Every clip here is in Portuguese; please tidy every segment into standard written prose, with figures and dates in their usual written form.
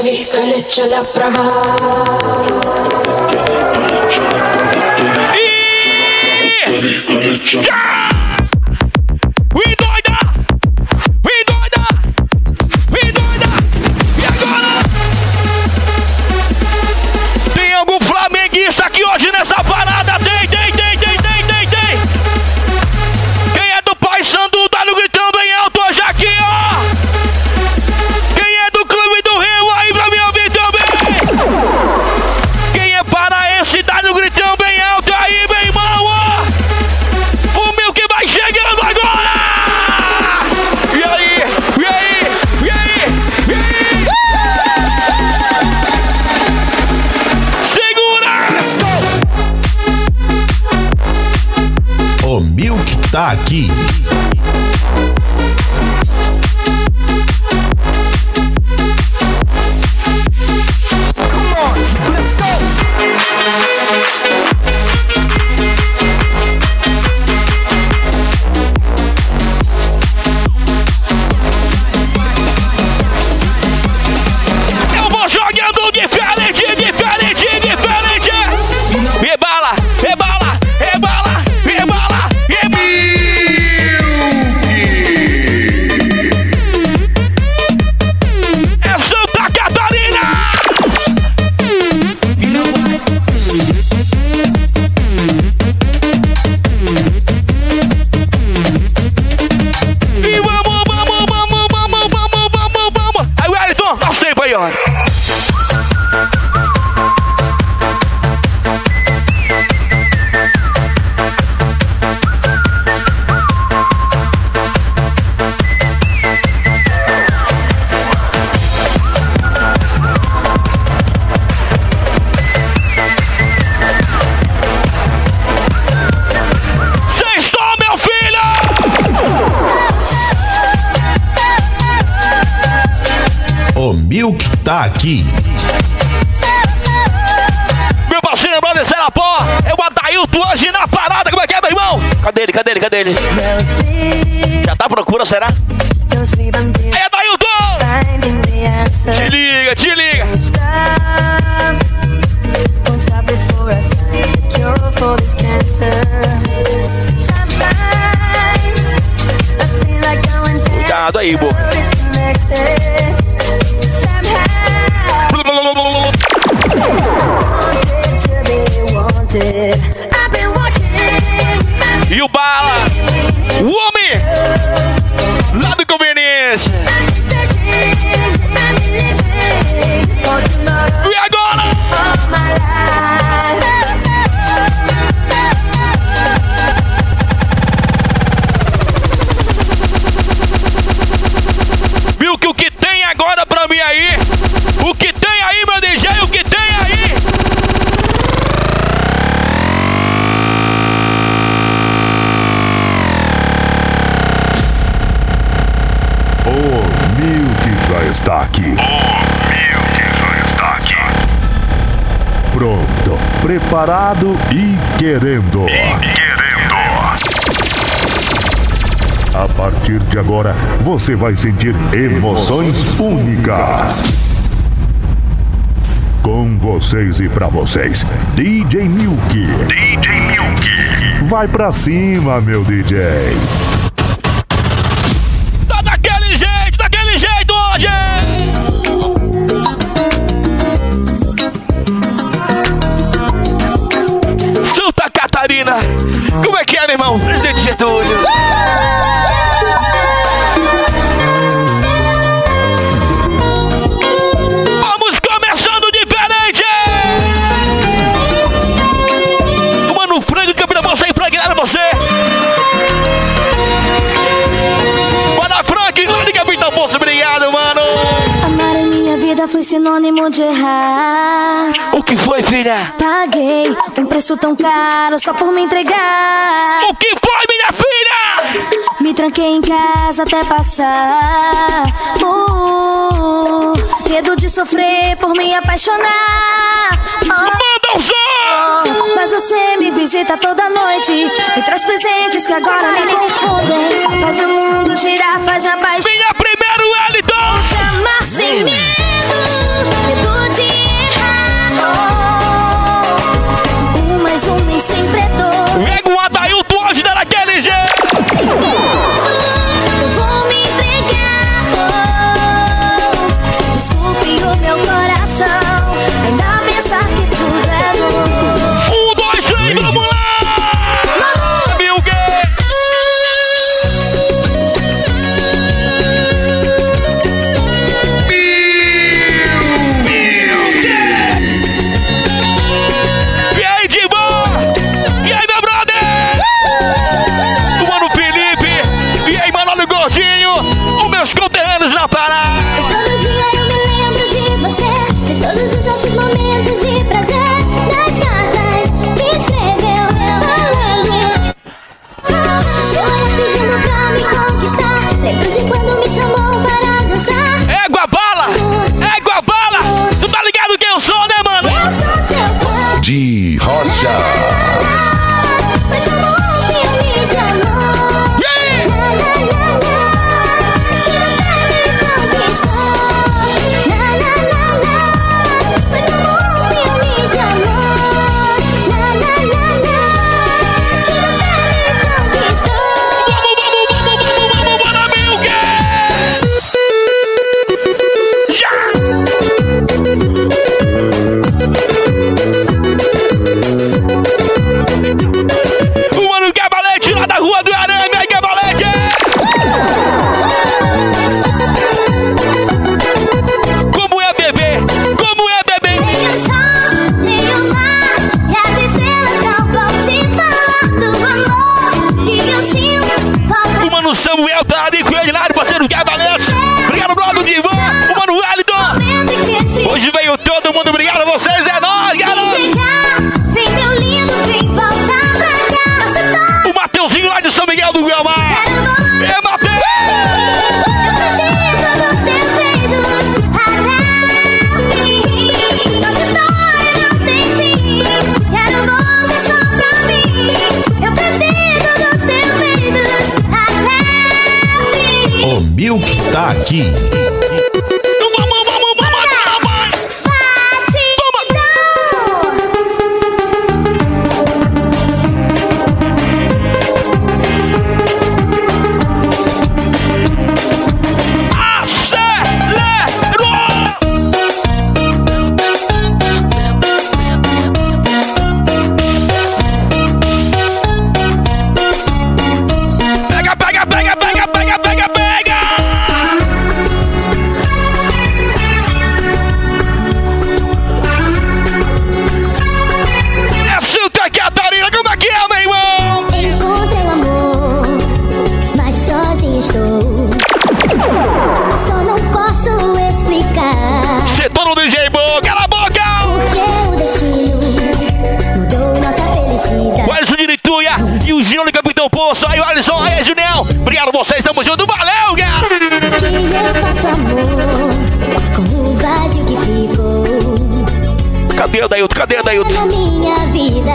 Échala pra Vem doida! Vem doida! Vem doida! E agora? Tem algum flamenguista aqui hoje nessa parada? Tem! Quem é do Paysandu tá no gritão bem alto hoje aqui, ó! Quem é do Clube do Rio aí pra me ouvir também? Quem é paraense tá no gritão bem alto aí, meu irmão, ó! O meu que vai chegando agora! E aí? Segura! O Milk tá aqui. Eu vou jogando diferente! Rebala! É Santa Catarina! E vamos! Aí, Wellington, dá os tempos aí, ó. Sextou, meu filho! O Milk tá aqui. Meu parceiro, brother, Serapó, é o Adailton hoje na parada. Como é que é, meu irmão? Cadê ele? Já tá à procura, será? Aí, Adailton! Te liga! Cuidado aí, boca. E o Bala, o homem lá do Conveniência. E agora? Viu que o que tem agora pra mim aí? O que tem aí, meu DJ? O que tem aí? O Milk já está aqui. Pronto, preparado e querendo. A partir de agora, você vai sentir emoções únicas. Com vocês e pra vocês, DJ Milk. Vai pra cima, meu DJ. Tá daquele jeito hoje! Santa Catarina! Como é que é, meu irmão? Presidente Getúlio! Vamos começando diferente! Mano, frango, capitão, você impregnado você! Bora, Frank, lá de capitão, moço, obrigado, mano! Amar em minha vida foi sinônimo de errar. O que foi, filha? Paguei um preço tão caro só por me entregar. O que foi, minha filha? Me tranquei em casa até passar. Medo de sofrer por me apaixonar. Manda um som! Mas você me visita toda noite, me traz presentes que agora me confundem. Faz meu mundo girar, faz minha paixão. Minha primeira, Wellington! Te amar sem medo. Rocha. Samuel tá ali com ele lá, parceiro Gabalete. Obrigado, brother de Ivan. O Mano Wellington. Hoje veio todo mundo. Obrigado a vocês. É nóis, garoto. O Mateuzinho lá de São Miguel do Guiamar. É, Mateus. O Milk tá aqui. Aí o Alisson, aí Julião. Obrigado a vocês, tamo junto, valeu, cara. Que eu faço amor com o vazio que ficou. Cadê o Dailton? Cadê o Dailton? Na minha vida,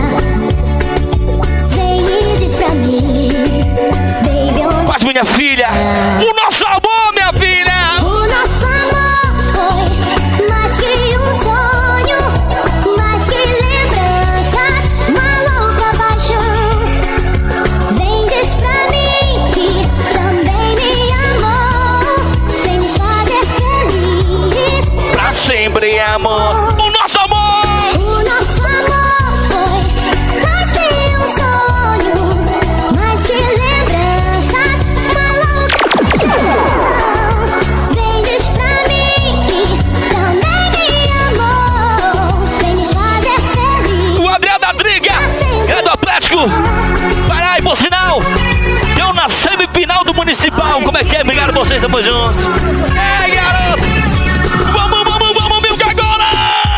vem e diz pra mim, baby, onde Mas minha filha, o nosso amor, minha filha. o nosso amor foi mais que um sonho, mais que lembranças, uma louca paixão. Vem diz pra mim que também me amou, vem me fazer feliz. Pra sempre, amor. O nosso amor. O nosso amor foi mais que um sonho, mais que lembranças, uma louca paixão. Vem diz pra mim que também me amou, vem me fazer feliz. O Adriano da Triga, é do Atlético. Vai lá e por sinal, deu na semifinal do Municipal. Como é que é? Obrigado a vocês, tamo junto. É, garoto. Vamos, Milk agora.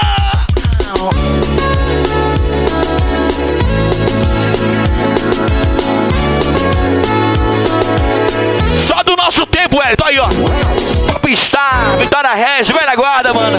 Só do nosso tempo, Elton. Aí, ó. Popstar, Vitória Regis, velha guarda, mano.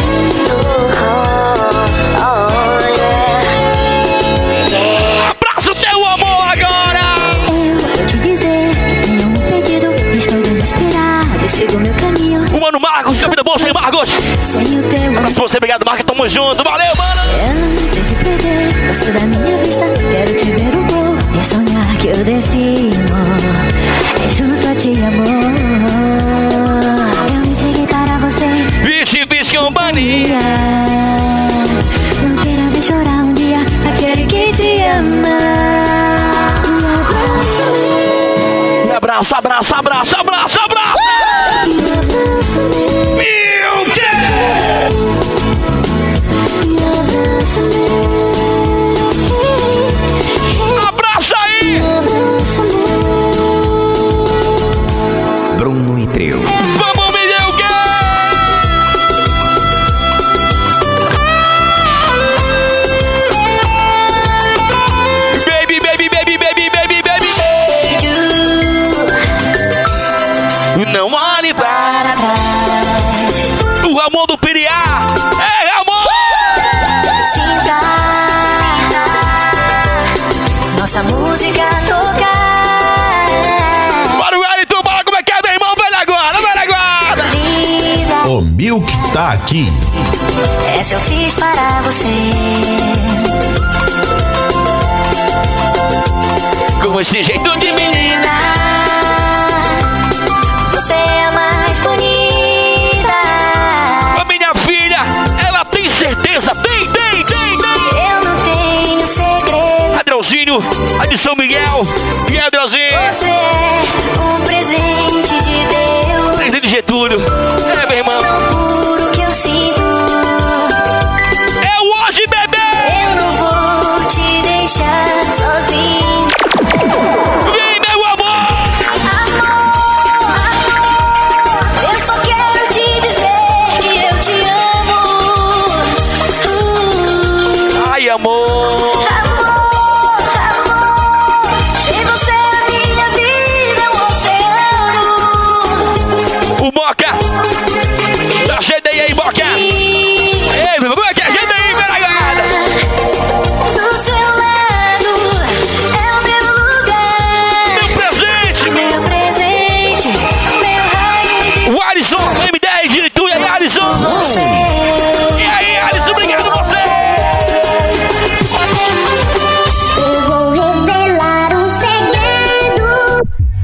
Abraço teu amor agora. Vou te dizer que tenho um pedido, estou desesperado, sigo meu caminho. O Mano Marcos, capitão bom sem Marcos. Sem o teu Abraço pra você, obrigado, Marcos. Tamo junto, valeu, mano. antes de perder você da minha vista, quero te ver um pouco e sonhar que o destino é junto a ti, amor. Eu me entreguei para você, Vixe, companhia. não quero ver chorar um dia aquele que te ama. Me abraça, abraça, abraça, abraça, abraça. Abraça aí. Bruno e Trio. Vamos, Milk. Baby, baby, baby, baby, baby, baby. tá aqui. Essa eu fiz para você. Com esse jeito de menina, Você é a mais bonita. a minha filha, ela tem certeza. Tem. Eu não tenho segredo. Adrãozinho, a de São Miguel. E Adrãozinho, Você é um presente de Deus. presente de Getúlio. É, meu irmão. Tão puro que eu sinto. É o hoje, bebê. Eu não vou te deixar sozinho. Vem, meu amor. Amor, eu só quero te dizer que eu te amo. Ai, amor. Amor, sem você a minha vida é um oceano. O Boca. Dá jeito aí, Boca. Ei, meu irmão, que ajeita aí, Veragada. Do seu lado é o meu lugar. Meu presente. Meu presente, meu raio de O Alisson, M10 de Itu. E aí, Alisson? você. E aí, Alisson, obrigado você. Eu vou revelar um segredo,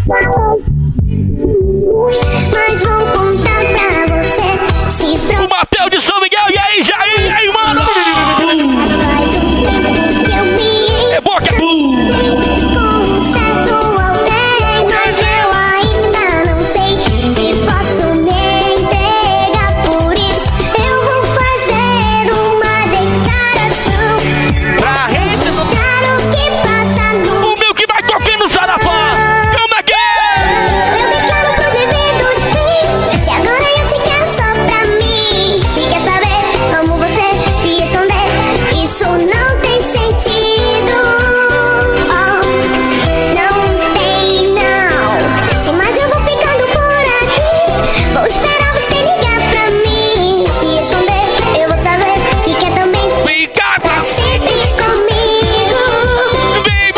mas vou contar pra você. Se O Mateus de São Miguel. E aí, Jair? E aí, mano? faz um tempo que eu me É Boca. com um certo alguém, mas eu ainda não sei se posso me entregar. Por isso eu vou fazer uma declaração, Pra rede. mostrar o que passa no O meu que vai tocando Sarapá. Calma aqui. Eu declaro pros eventos frios que agora eu te quero só pra mim. Se quer saber como você se esconder, isso não tem sentido. Oh, não tem não. Se mais eu vou ficando por aqui, vou esperar você ligar pra mim. Se esconder, eu vou saber que quer também Fica pra sempre comigo. Vem.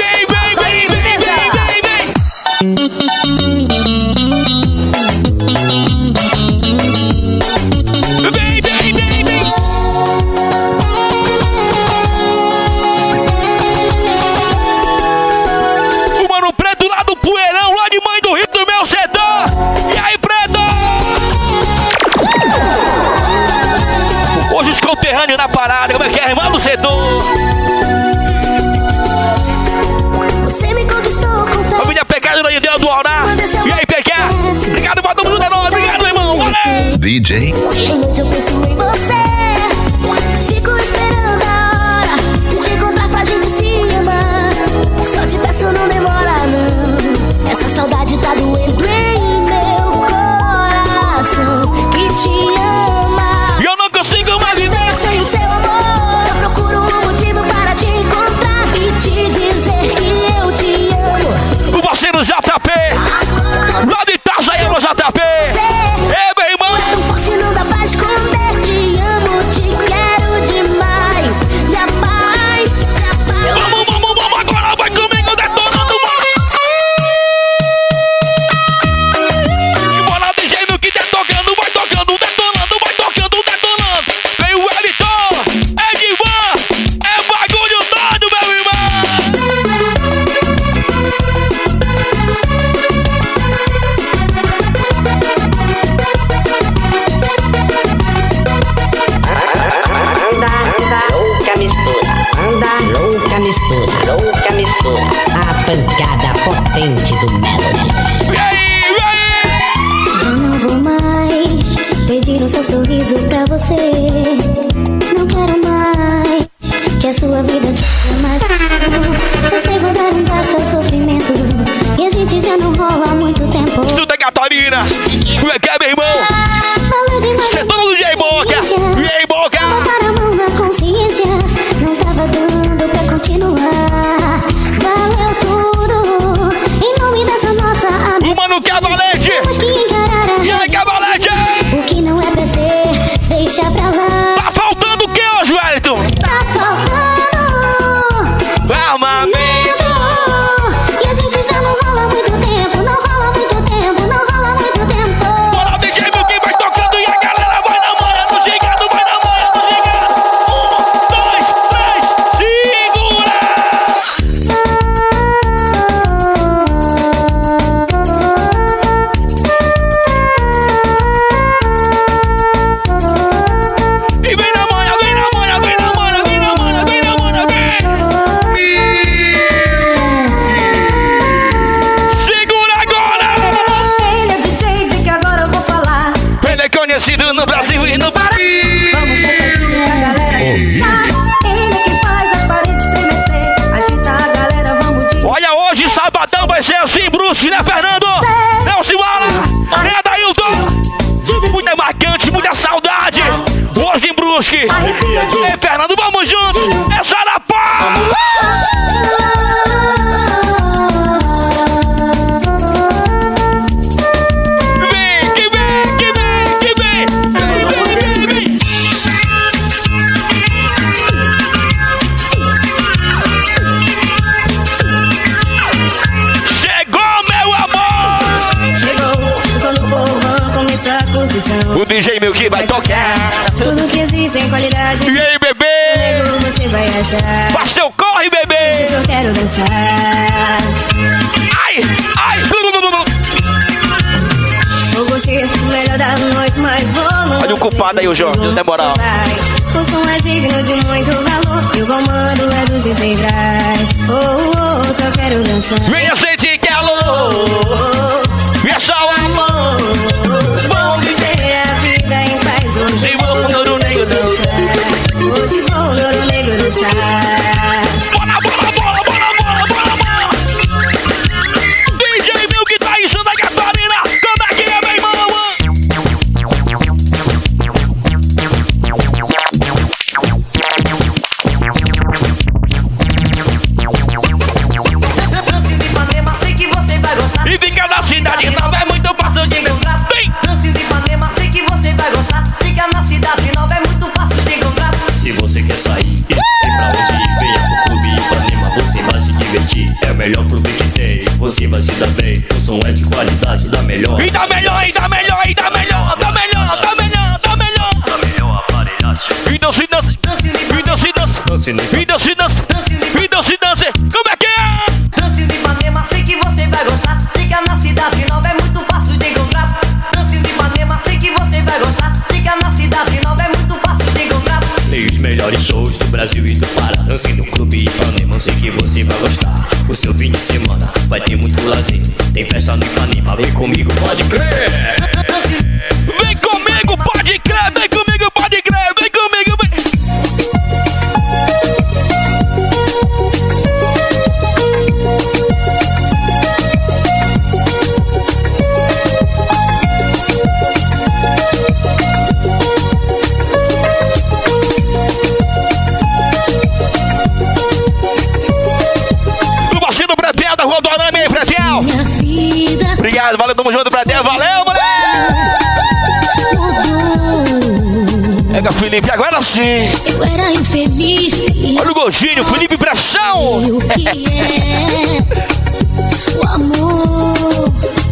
Vem. O Mano Preto lá do Poeirão, lá de Mãe do Rio do meu setor. E aí, Preto? Hoje os conterrâneos na parada, como é que é, irmão do setor? Você me conquistou com fé. Família Pecado de Deus do Alná. E aí, Pequeno? Obrigado pra todo mundo da nós. Obrigado, meu irmão. Valeu. DJ Dia e noite eu penso em você. Fico esperando a hora de te encontrar pra gente se amar. Só te peço, não demora não. Essa saudade tá doendo em meu coração que te ama. E eu não consigo mais viver. Sem o seu amor, eu procuro um motivo para te encontrar e te dizer que eu te amo. O parceiro JP. Lá de Itajaí, no JP. Ei, meu irmão. Tão forte, não dá pra esconder. Te amo, te quero demais. Minha paz, minha paz. Vamos agora. Vai comigo, detonando. E bola de jeito que tá tocando. Vai tocando, detonando. Vai tocando, detonando. Vem o Wellington. É Divan. É bagulho todo, meu irmão. Louca mistura, a pancada potente do Melody. E aí? Já não vou mais pedir o seu sorriso pra você. Não quero mais que a sua vida seja mais. Eu sei, vou dar um basta ao sofrimento. E a gente já não rola há muito tempo. Santa Catarina. Como é que é, meu irmão? Fala demais. Cê é todo DJ Boca. E aí, Boca? Botar a mão na consciência. Não tava dando pra continuar. Valeu tudo em nome dessa nossa amizade. O Mano Cavalete. Temos que encarar a E aí, Cavalete? o que não é pra ser, deixa pra lá. vai ser assim, Brusque, né, Fernando? Nelson Bala, é Dailton. Muita marcante, muita saudade. Hoje em Brusque. Ei, Fernando, vamos junto. É Sarapá. Vem, que vem, que vem, que vem. Vem, vem, vem, vem. Chegou, meu amor. Chegou, eu sou no povão, começa a posição. O DJ Milky vai tocar. Tudo que existe em qualidade. E aí, bebê? Nego você vai achar. Faz teu corre, bebê. Se eu quero dançar. Ai, ai. Vou curtir o melhor da noite, mas vamos. Olha o culpado aí, o Jorge, não tem moral. O som é digno de muito valor. E o comando é do DJ Braz. Se eu quero dançar. Venha sentir que é louco. Pessoal, Amor, vou viver a vida em paz. Hoje vou no Ouro Negro dançar. Hoje vou no Ouro Negro dançar. bora, bora, bora, bora, bora, bora, bora. DJ Milky tá em Santa Catarina. Como é que é, meu irmão? Lance de Ipanema, sei que você vai gostar. E fica na cidade nova, é muito fácil de encontrar. Vem! Lance de Ipanema, sei que você vai gostar. Fica na cidade nova, é muito fácil de encontrar. Se você quer sair, tem pra onde ir, venha pro Clube Ipanema, você vai se divertir. É o melhor clube que tem, você vai se dar bem. O som é de qualidade, da melhor. E dá melhor, e dá melhor, e dá melhor, dá melhor, dá melhor, dá melhor. Da melhor aparelhagem. E não se dança, e não se dança, Lance no e não se dança, e não se dança. Como é que é? Lance de Ipanema, sei que você vai gostar. Fica na cidade nova, é muito fácil de encontrar. Lance de Ipanema, sei que você vai gostar. Fica na cidade nova, é muito fácil de encontrar. Tem os melhores shows do Brasil e do Pará. Dance no Clube Ipanema, sei que você vai gostar. O seu fim de semana vai ter muito lazer. Tem festa no Ipanema, vem comigo, pode crer. Vem comigo, pode crer, vem comigo, pode crer, vem comigo, vem. O vacilo Pretel da Rua do Arame aí, Pretel. Minha vida Obrigado, valeu, tamo junto, Pretel, valeu, moleque. mudou. Pega, Felipe, agora sim. Eu era infeliz. Olha o gordinho, Felipe Pressão. O que é o amor?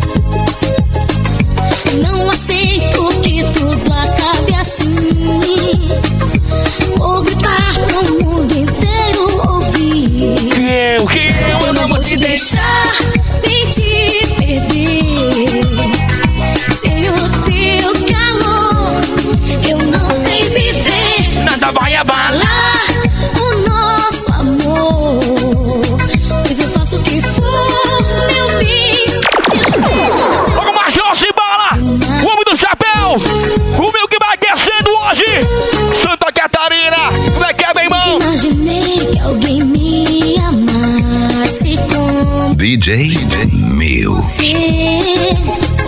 Não aceito que tudo acabe assim. Vou gritar pro mundo inteiro ouvir. O que Eu não vou te deixar nem te perder. Sem o teu calor, eu não sei viver. nada vai abalar. O nosso amor, pois eu faço o que for, meu bem. Vamos mais, Josi Bala. O homem do chapéu. O meu que vai aquecendo hoje. Santa Catarina. Como é que é, meu irmão? Imaginei que alguém me amasse como DJ Milky. você.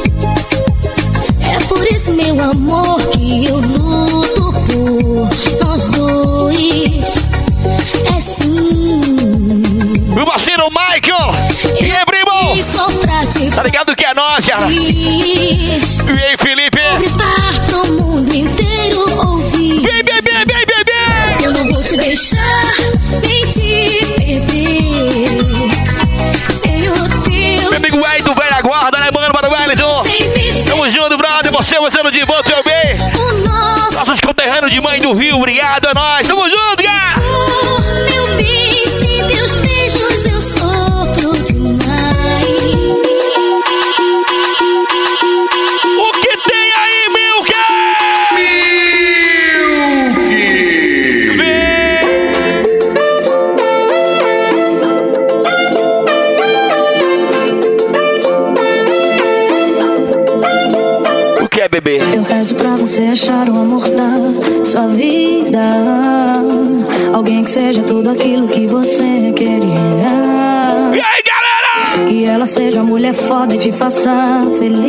É por isso, meu amor, que eu luto por nós dois. É sim. O parceiro Michael. E aí, primo? E só pra te Tá ligado que é nós, cara? feliz. E aí, Felipe? Gritar pro mundo inteiro ouvir. Vem, bebê, vem, bebê. Eu não vou te deixar nem te perder. Sem o teu Meu amigo Wellington, velha guarda, né, mano? Para o Wellington. sem viver. Tamo junto, brother. Você no Divã, teu bem. O nosso Nossos conterrâneos de Mãe do Rio, obrigado, é nóis. Tamo junto, cara. amor, meu bem. Sem teus beijos eu sofro demais. O que tem aí, Milky? O que é, bebê? Eu rezo pra você achar o amor da sua vida. Alguém que seja tudo aquilo que você queria. E aí, galera? Que ela seja mulher foda e te faça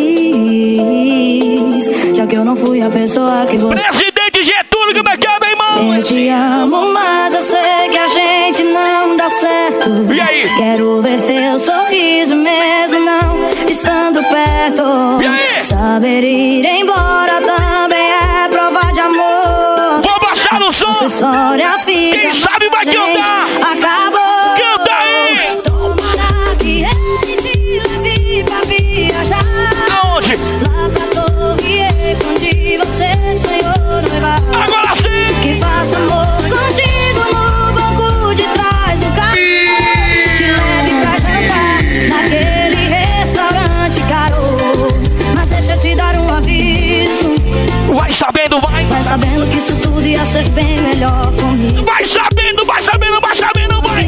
feliz. Já que eu não fui a pessoa que você... Presidente Getúlio, como é que é, meu irmão? Eu te amo, mas eu sei que a gente não dá certo. E aí? Quero ver teu sorriso mesmo não estando perto. E aí? Saber ir embora também é prova de amor. Vou baixar o som. Essa história fica, quem sabe vai cantar. Acabou. Canta aí. Tomara que ele te leve pra viajar. Aonde? Lá pra Torre Eiffel, onde você sonhou noivar. Agora sim. Que faça amor contigo no banco de trás do carro. Te leve pra jantar naquele restaurante caro. Mas deixa eu te dar um aviso. Vai sabendo, vai. Vai sabendo que isso tudo ia ser bem melhor comigo. Vai sabendo, vai sabendo, vai sabendo, vai.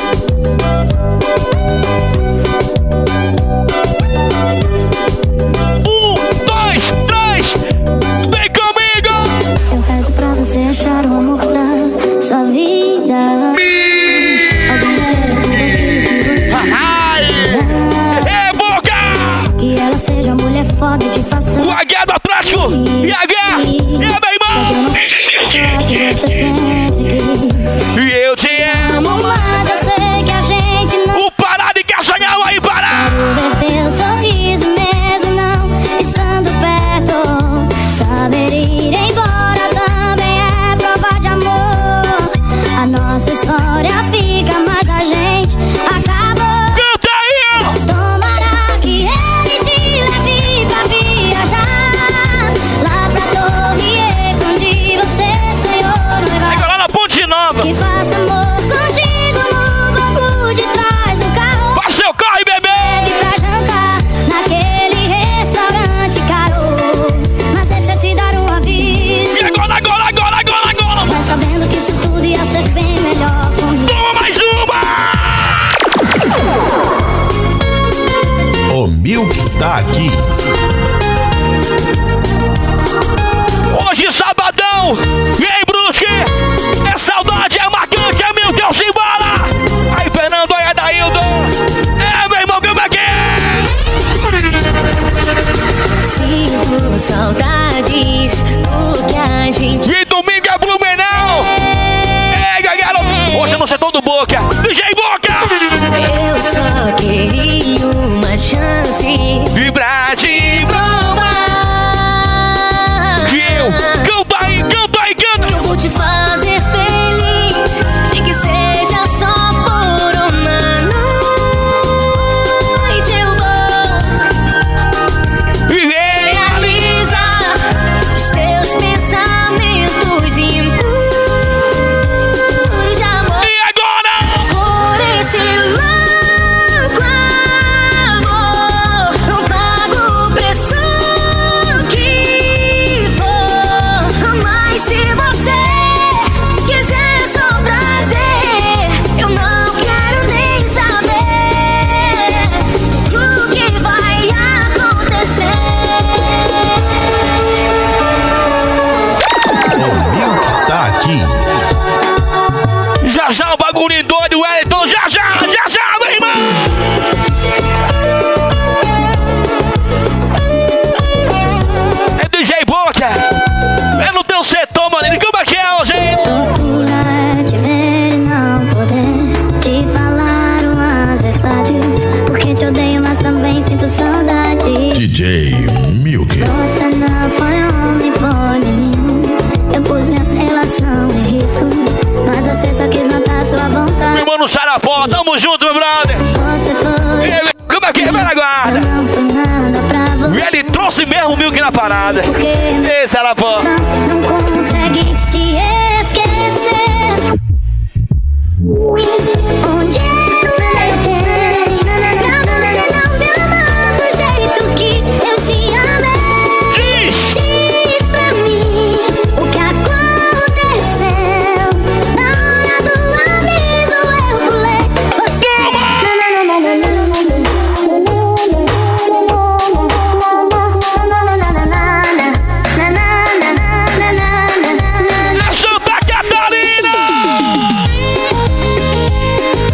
Um, dois, três. Vem comigo. Eu rezo pra você achar o amor da sua vida. Alguém seja tudo aquilo que você Ai. É boca. que ela seja mulher foda e te faça O Águia do Atlético. E Águia. E meu irmão. que você sempre quis. E eu te amo. Mas eu sei que a gente não O Pará de Castanhal aí, Pará. quero ver teu sorriso mesmo não estando perto. Saber ir embora também é prova de amor. A nossa história fica, mas a gente acabou. Canta aí, ó. Tomara que ele te leve pra viajar. Lá pra Torre Eiffel, onde você sonhou noivar. Agora lá na Ponte Nova. Que faça amor contigo no banco de trás do carro. Faz seu carro, bebê. Leve pra jantar naquele restaurante caro. Mas deixa eu te dar um aviso. E agora, agora, agora, agora, agora. Vai sabendo que isso tudo ia ser bem melhor comigo. Toma mais uma. O Milk tá aqui. Hoje, sabadão. E aí, Brusque? É saudade, é marcante, é meu Deus, embora. Aí, Fernando, aí, Adaildo. É, meu irmão, como é que é? Sinto saudades do que a gente E domingo é Blumenau. É, galera. Hoje é no setor do Boca. DJ Boca. Eu só queria uma chance. Vibrar de broma. Gil, canta aí, canta aí, canta. Eu vou te fazer feliz, nem que seja só por uma noite. Eu vou E vem. realizar os teus pensamentos impuros de amor. E agora? Por esse louco amor, não pago o preço que for. Mas se você quiser só prazer, eu não quero nem saber o que vai acontecer. O Milk tá aqui. Já já o bagulho doido, Wellington. Já já, meu irmão. É DJ Boca. É no teu setor, mano. Como é que é, ó, gente? Tortura é te ver e não poder te falar umas verdades. Porque te odeio, mas também sinto saudade. DJ Milk. Você não foi homem, foi menino. Eu pus minha relação em risco, mas você só quis matar sua vontade. Meu mano Sarapó, tamo junto, meu brother. Você foi, Ele, como é que é, velha guarda? não foi nada pra você. Ele trouxe mesmo o Milk na parada. Porque Ei, Sarapó. só não consegue te esquecer. Onde eu errei pra você não me amar do jeito que eu te amei. Diz. Diz pra mim o que aconteceu. Na hora do aviso eu pulei. Você É Santa Catarina.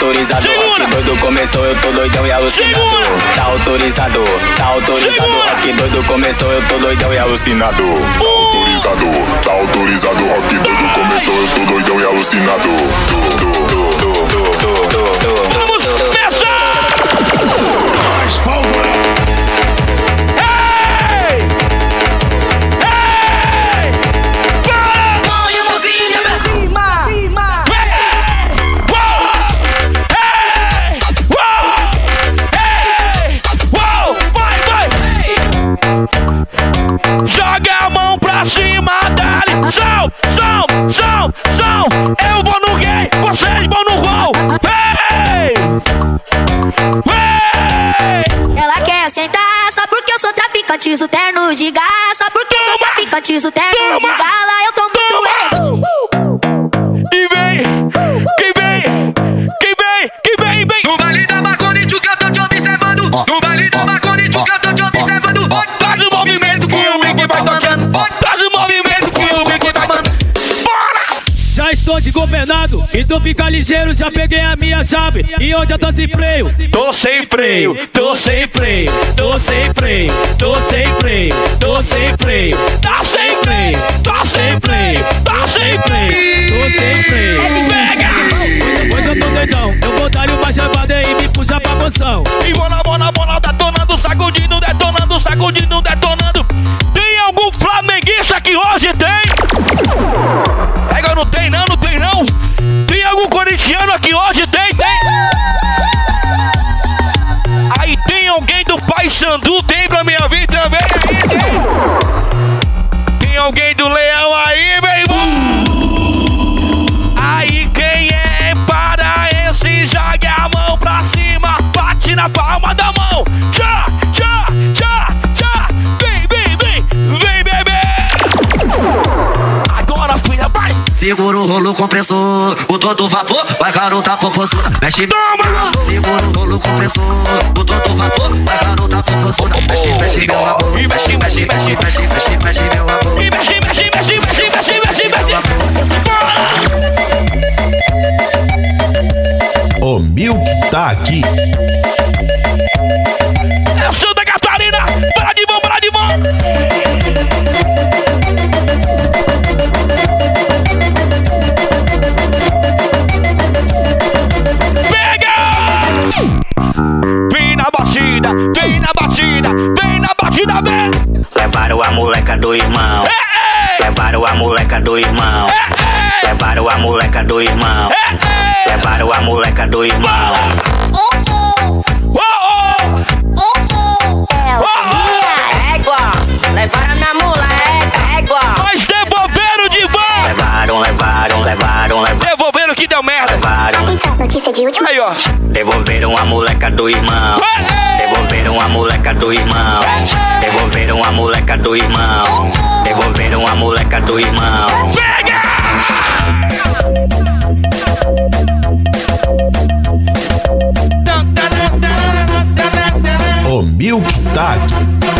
autorizado. Segura. Rock doido começou, eu tô doidão e alucinado. Segura. Tá autorizado. Segura. Rock doido começou, eu tô doidão e alucinado. Tá autorizado, rock doido começou, eu tô doidão e alucinado. Vamos começar! Mais pólvora! Ei! Ei! Para! Põe a mãozinha pra cima, cima. Ei! Uou! Vai! Joga a mão pra cima, dali! Som! Eu vou no gay, vocês vão no gol! Ei! Ela quer sentar só porque eu sou traficante, uso terno de gala. Só porque eu sou traficante, uso terno de gala. Eu tô muito elegante. Que vem! No baile da Baconite que eu tô te observando. No baile da Baconite que eu tô te observando. Faz o movimento que o Mickey vai tocando. Faz o movimento que o Mickey vai tocando. Bora! Já estou desgovernado, então fica ligeiro, já peguei a minha chave. E onde eu tô sem freio? Tô sem freio. Tô sem freio. Tá sem freio. Pega! Hoje eu tô doidão, eu vou dar-lhe uma chavada e me puxar pra moção. E bola, detonando, sacudindo. Tem algum flamenguista que hoje tem? Pega, não tem não. Tem algum corintiano aqui hoje? Tem. Aí tem alguém do Paysandu, tem pra minha vir também aí, tem alguém do Leão aí, meu irmão? Aí quem é paraense, joga a mão pra cima, bate na palma da mão. Tchá, vem, bebê. Agora, filha, vai. Segura o rolo compressor, o todo vapor, vai garota poposura, mexe. Toma! Segura o rolo compressor, o todo vapor, vai garota poposura, mexe meu amor, mexe meu amor. E mexe. O Milk tá aqui. É Santa Catarina, para de mão. Pega! Vem na batida, vem! Levaram a moleca do irmão. Levaram a moleca do irmão. Levaram a moleca do irmão. Levaram a moleca do irmão. Égua, levaram minha moleca, égua. Mas devolveram de volta! Levaram. Devolveram que deu merda! Levaram. Atenção, notícia de última. Aí, ó! Devolveram a moleca do irmão. Devolveram a moleca do irmão. Devolveram a moleca do irmão. Devolveram a moleca do irmão. Pega! O Milk tá aqui.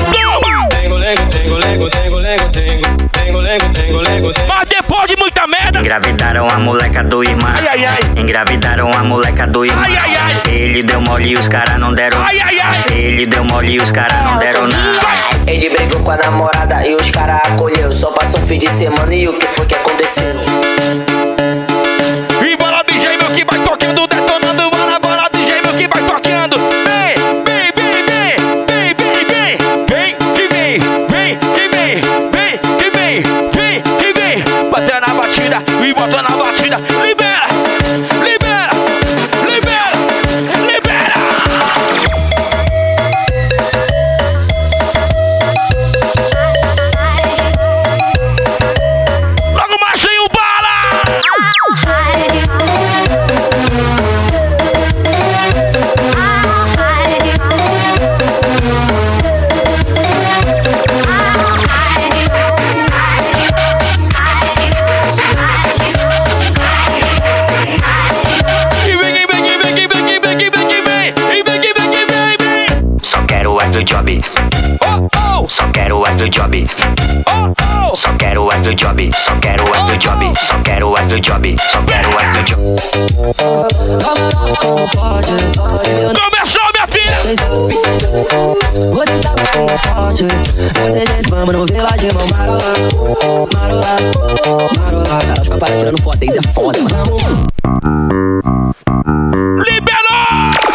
Mas depois de muita merda, Engravidaram a moleca do irmão. Ai. Engravidaram a moleca do irmão. Ai. Ele deu mole e os caras não deram. Ai. Ele deu mole e os caras não deram nada. Ele brigou com a namorada e os caras acolheu. Só passou um fim de semana e o que foi que aconteceu? E bora DJ meu que vai tocando, detonando. Bora DJ meu que vai tocando. Vem. Batendo na batida e botando na batida. Libera. Logo mais sem o bala. Só quero as do job, só quero as do job, só quero as do job, só quero as do job. Começou, minha filha! Vou deixar você forte. Vamos no Village, irmão. Marola. Os papai tirando foto, isso é foda, mano. Liberou!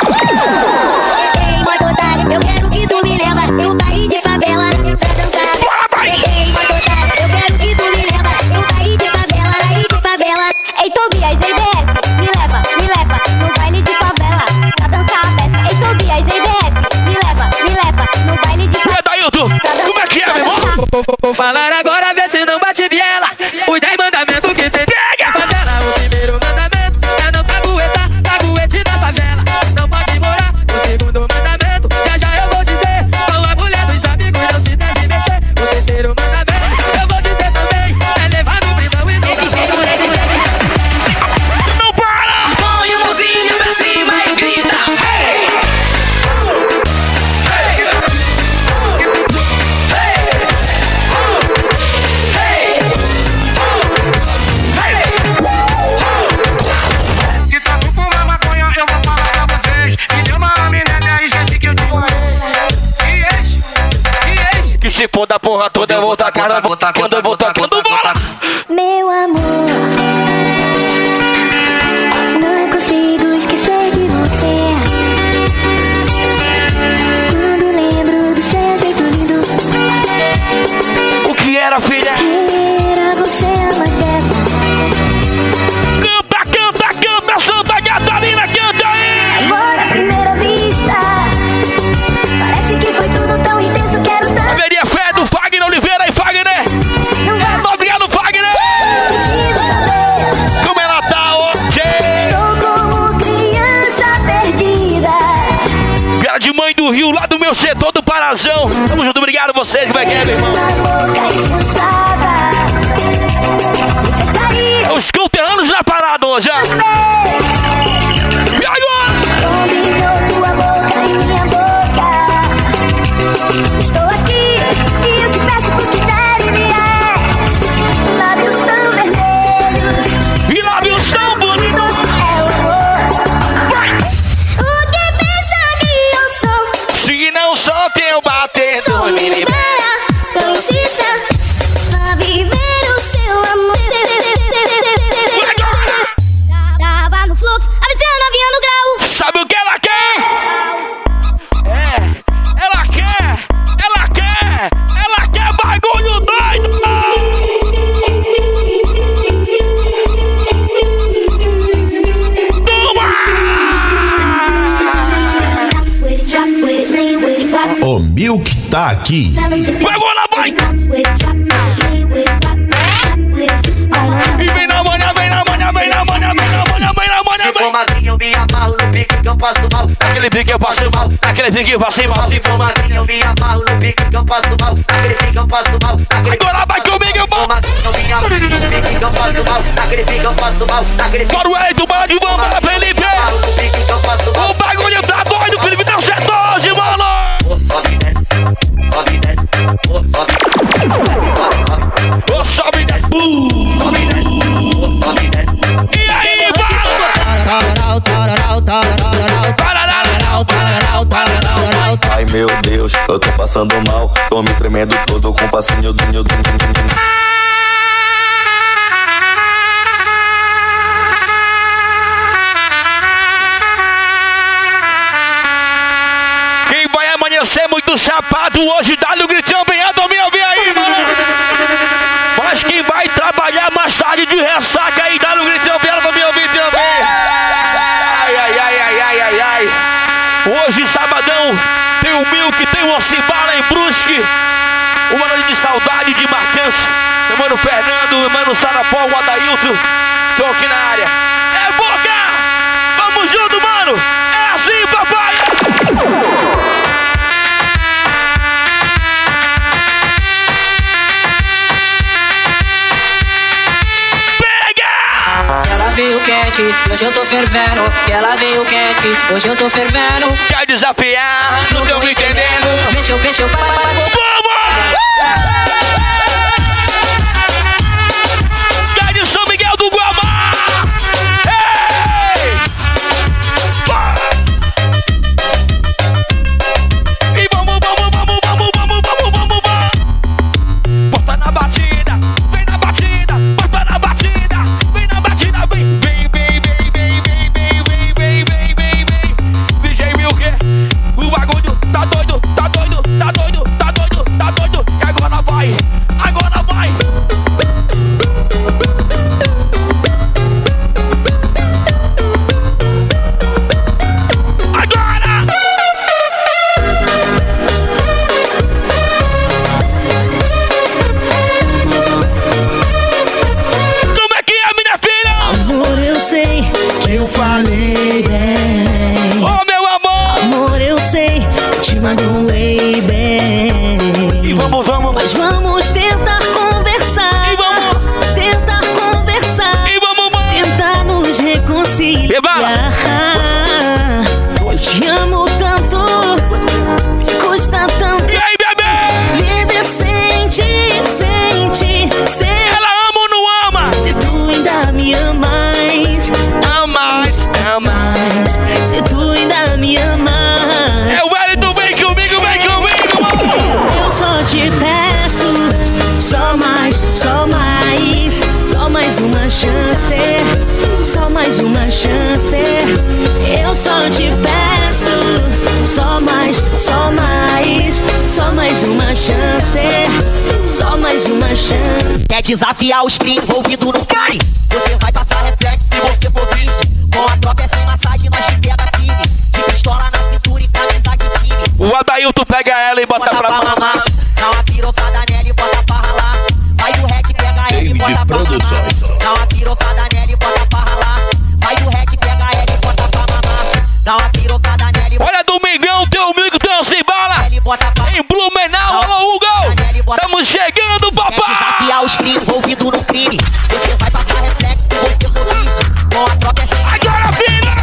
Ei, mototário, eu quero que tu me leva. Eu caí de favela pra dançar. Ei, mototário, eu quero que tu me leva. Eu caí de favela. Ei, Tobias, EDS, me leva no baile de favela pra dançar a peça. Ei, Tobias, EDS, me leva no baile de favela. Dailton, como é que é, meu irmão? Vou falar agora, vê se não bate biela. Os 10 mandamentos que tem na favela. O primeiro mandamento é não caguetar, caguete na favela. Não pode morar. O segundo mandamento, já eu vou dizer. Com a mulher dos amigos não se deve mexer. O terceiro mandamento, eu vou dizer também. É levar no primão e não Não para! põe a mãozinha pra cima e grita. Se tá com fumar maconha, eu vou falar pra vocês. Me deu uma amnésia, esqueci que eu te falei. Que se for da porra toda, eu vou tacar na boca. Quando eu vou tacando bola! Meu amor, não consigo esquecer de você. Quando lembro do seu jeito lindo, O que era, filha? era você a mais bela. Canta, Santa Catarina, canta aí! Amor à primeira vista, parece que foi tudo tão intenso, quero tanto. Haveria fé do Fagner Oliveira e Fagner! Não vai, Obrigado, Fagner! preciso saber. Como ela tá hoje? Estou como criança perdida. Cara de Mãe do Rio, lá do meu setor do Parazão. Tamo junto, obrigado a vocês, como é que é, meu irmão? Na boca insensata, me fez cair. Os conterrâneos na parada hoje, ó. E agora? Combinou tua boca e minha boca. Estou aqui e eu te peço por que deve lábios tão vermelhos. E lábios tão bonitos. É o amor. Vai! O que pensa que eu sou? Se não só tem o batendo, Sou me libera, não insista. Pra viver o seu amor. Tava no fluxo, avisando avião no grau. Sabe o que ela quer? Ela quer bagulho doido! Toma! O Milk tá aqui. Pegou na vai! E vem na manhã, vem na manhã, vem na manhã, vem na manhã, vem na manhã, Se for vem! magrinho, eu me amarro no pique que eu passo mal. Aquele pique eu passei mal, aquele pique eu passei mal. Se for magrinho, eu me amarro no pique que eu passo mal. Aquele pique que eu passo mal. Agora vai comigo, irmão! Eu me amarro no pique que eu passo mal. Aquele pique que eu passo mal. Aquele pique Bora o Eito, bora de vamos, Felipe! no pique que eu passo mal. O bagulho tá doido, Felipe, deu certo hoje, mano! Sobe e desce, sobe e desce, sobe e desce, sobe e desce, sobe e desce. E aí, vai! Ai meu Deus, eu tô passando mal. Tô me tremendo todo com passinho. Quem vai amanhecer muito chapado hoje, dá-lhe o gritão bem alto, me ouvir aí, mano! Mas quem vai trabalhar mais tarde de ressaca aí, dá-lhe o gritão bem alto, me ouvir também! Ai. Hoje, sabadão, tem o Milk, tem o Ocibala em Brusque. Uma noite de saudade, de marcante. Meu mano Fernando, meu mano Sarapó, o Adailton. Tô aqui na área. É boca! Vamos junto, mano! É assim, papai! Ela veio quente, hoje eu tô fervendo. Ela veio quente, hoje eu tô fervendo. Quer desafiar? Não tô entendendo. Mexeu, Vamos! mais uma chance. Quer desafiar os cria envolvido no crime? Você vai passar reflexo se você for virgem. Com a tropa é sem massagem, nós te pega firme. De pistola na cintura e camisa de time. O Adailton pega ela e bota pra mamar. Dá uma pirocada nela e bota pra ralar. Vai o Red pega ela e bota pra mamar. Dá uma pirocada nela e bota pra ralar. Vai o Red pega ela e bota pra mamar. Dá uma pirocada nela e bota. Olha, Domingão, teu amigo tem bala. Em Blumenau, alô, Hugo. Tamo chegando, papai. Quer desafiar os cria envolvido no crime? Você vai passar reflexo se você for virgem. Com a tropa é sem massagem. Agora, filha!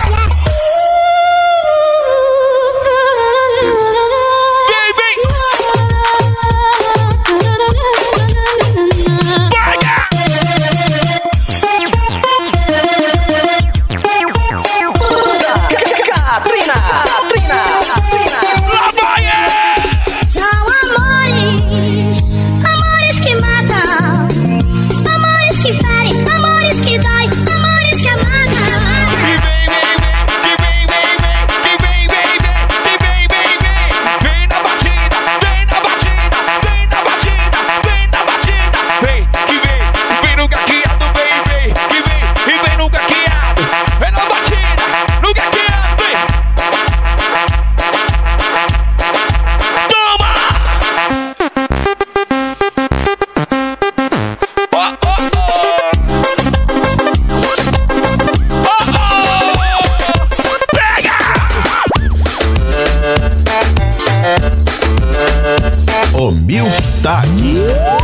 O Milk tá aqui.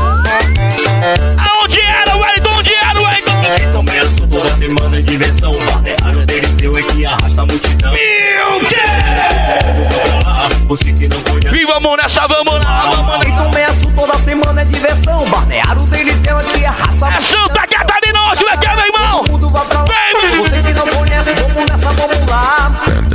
Aonde era, Wellington? Onde era, Wellington? Então penso toda semana de diversão. Balneário Deliseu é que arrasta a multidão. Milk! Você que não conhece. E vamos nessa, vamos lá, vamos lá. Então penso toda semana é diversão. Balneário Deliseu é que arrasta a É Santa Catarina, hoje vai ter, meu irmão. Todo mundo vai pra lá. Você que não conhece, vamos nessa, vamos lá.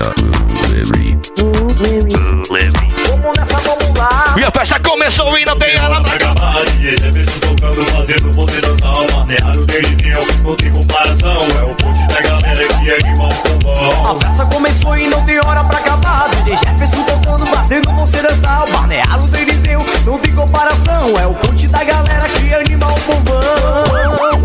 Vamos nessa, vamos lá. E a festa começou e não tem ela pra acabar. Jefferson tocando, fazendo você dançar. Balneário Deliseu, não tem comparação. É o ponte da galera que anima o povão. A festa começou e não tem hora pra acabar. DJ Jefferson tocando, fazendo você dançar. O Balneário Deliseu, não tem comparação. É o ponte da galera que anima o povão.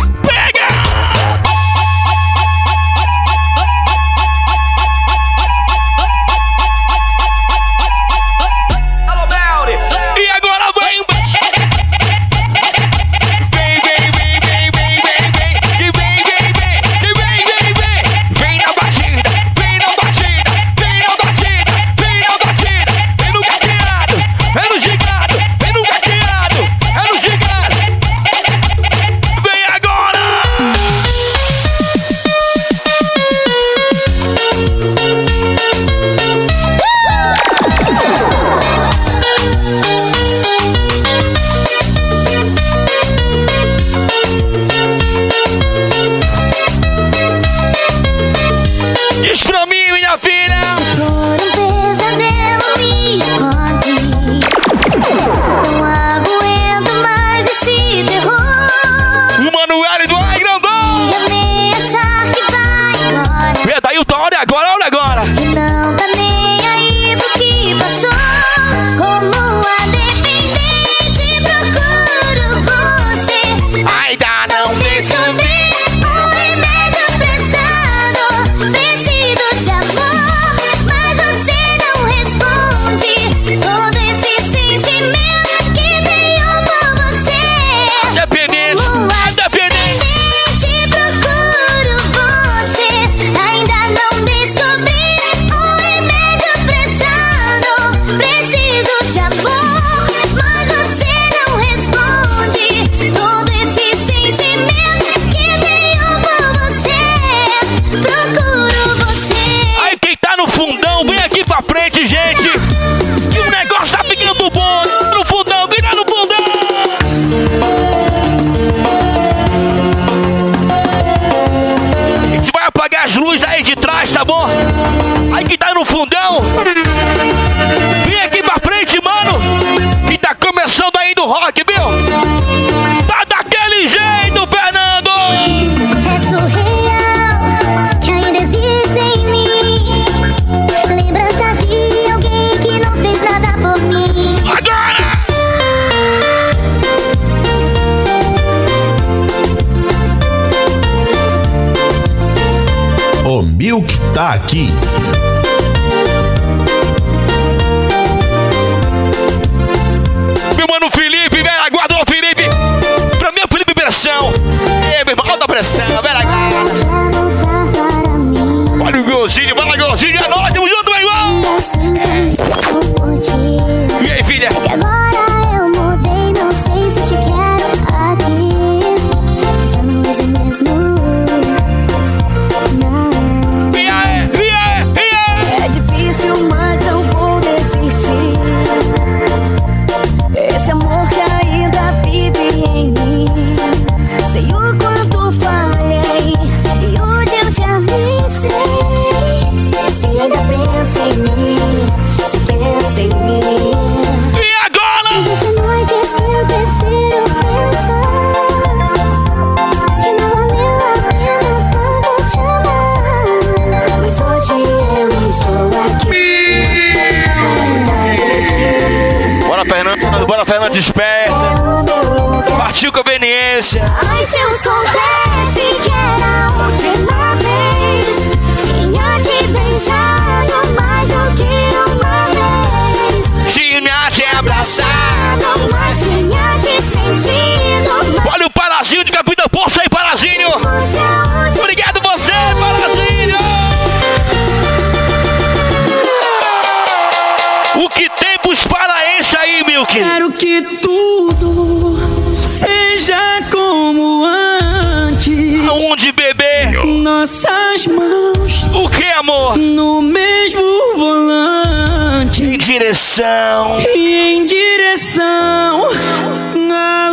tá bom? Aí que tá no fundão, vem aqui pra frente, mano, que tá começando aí do rock, viu? Tá daquele jeito, Fernando! É surreal que ainda existe em mim lembranças de alguém que não fez nada por mim. Agora! Milk tá aqui. Meu mano Felipe, velho, aguarda o Felipe. Pra mim é o Felipe Pressão. Ei, meu irmão, alta pressão, velho, aguarda. Olha o golzinho, vai lá, golzinho, é nóis, tamo junto, meu irmão. E aí, filha? Agora eu mudei, não sei se te quero aqui. Já não és o mesmo. Não. É difícil, mas não vou desistir. Esse amor que ainda vive em mim. Sei o quanto falhei e hoje eu já nem sei. Se ainda pensa em mim, se pensa em mim. E agora? Existem noites que eu prefiro pensar que não valeu a pena tanto te amar. Mas hoje eu estou aqui. Bora, Fernando, desperta. Partiu conveniência. Ai, se eu soubesse que era a última vez, tinha te beijado mais do que uma vez. Tinha te abraçado, mas tinha te sentido mais. olha o Parazinho de Capitão Poço aí, Parazinho. Obrigado você, Parazinho. O que tempos paraense aí, Milk? Quero que tudo seja como antes. Aonde, bebê? Nossas mãos. O que, amor? No mesmo volante. Em direção. E em direção à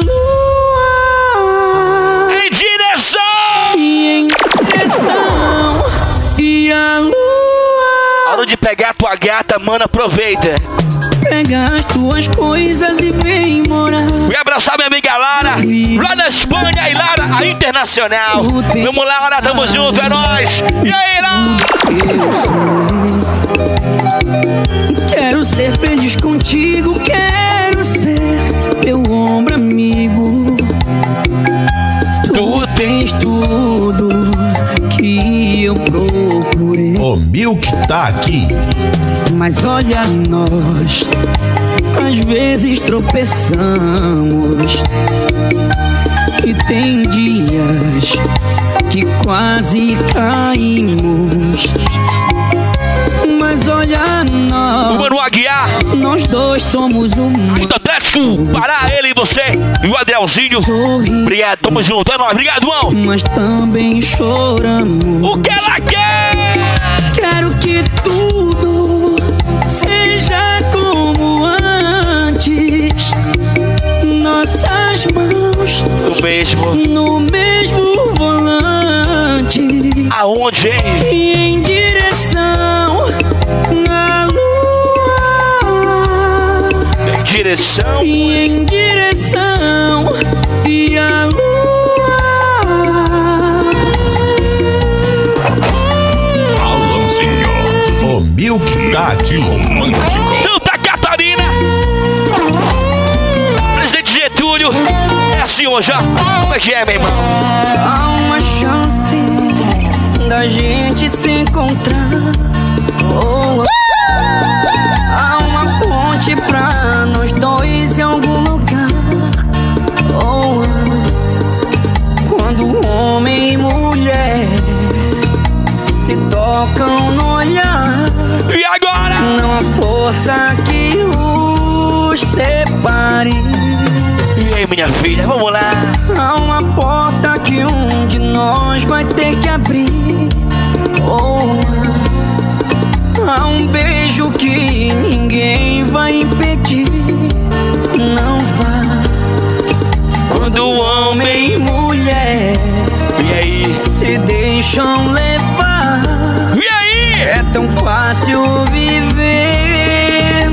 lua. Em direção. E em direção e a lua. Hora de pegar tua gata, mano, aproveita. Pega as tuas coisas e vem morar. E abraçar minha amiga Lara, lá na Espanha, e Lara, a internacional. Vamos lá, Lara, tamo junto, é nóis. E aí, Lara? Quero ser feliz contigo, quero ser teu ombro amigo. Tu tens tudo que eu procurei. O Milk tá aqui. Mas olha nós, às vezes tropeçamos. E tem dias que quase caímos. Mas olha nós, o Mano Aguiar, nós dois somos humanos. Ainda Atlético, Pará, ele e você. E o Adrielzinho. Obrigado, tamo junto, é nóis, obrigado, irmão. Mas também choramos. O que ela quer? Quero que tudo seja como antes. Nossas mãos no mesmo volante. Aonde, hein? E em direção à lua. Em direção. E em direção e a lua. Alanzinho. O Milk tá aqui. Romântico. Santa Catarina. Presidente Getúlio. É assim hoje, ó. Como é que é, meu irmão? Há uma chance da gente se encontrar. Oh, há uma ponte pra nós dois em algum lugar. Oh, quando homem e mulher se tocam no olhar. E agora? Não há força que os separe. E aí, minha filha, vamos lá. Há uma porta que um de nós vai ter que abrir. Oh, há um beijo que ninguém vai impedir. Não vá. Quando homem e mulher e aí? Se deixam levar. E aí? É tão fácil viver,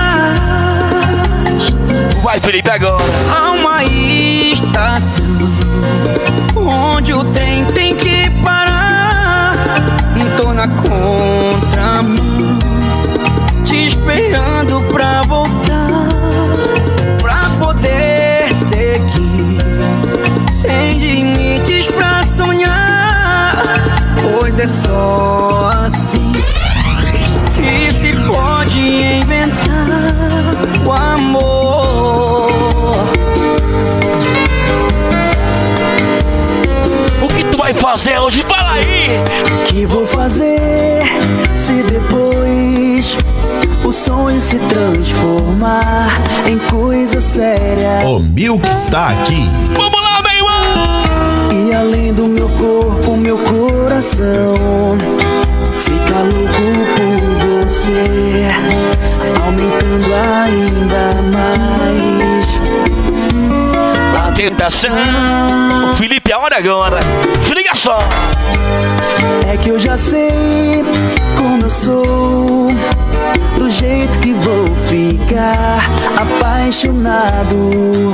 mas vai, Felipe, agora. há uma estação onde o trem tem que parar. Tô na contramão, te esperando pra voltar, pra poder seguir, sem limites pra sonhar. Pois é só vai fazer hoje? Fala aí! Que vou fazer se depois o sonho se transformar em coisa séria? O Milk tá aqui. Vamos lá, meu irmão! E além do meu corpo, meu coração fica louco por você, aumentando ainda mais a tentação. O Felipe, a hora agora. Se liga só. É que eu já sei como eu sou, do jeito que vou ficar apaixonado,